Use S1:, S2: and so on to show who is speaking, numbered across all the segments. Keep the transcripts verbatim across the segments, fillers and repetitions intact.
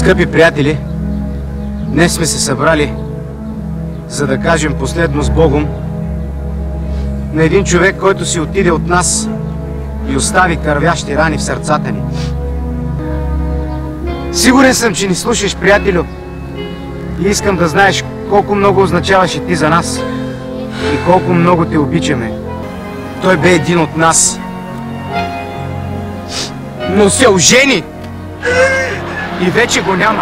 S1: Скъпи приятели, днес сме се събрали, за да кажем последно с Богом на един човек, който си отиде от нас и остави кървящи рани в сърцата ни. Сигурен съм, че ни слушаш, приятелю, и искам да знаеш колко много означаваш и ти за нас и колко много те обичаме. Той бе един от нас, но се ожени и вече го няма.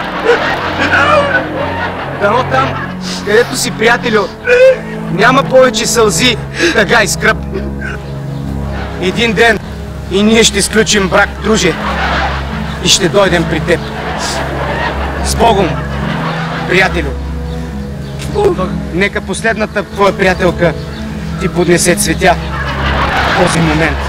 S1: Дано там, където си, приятелю, няма повече сълзи, тъга и скръб. Един ден и ние ще сключим брак, друже, и ще дойдем при теб. С Богом, приятелю! Нека последната твоя приятелка ти поднесе цветя в този момент.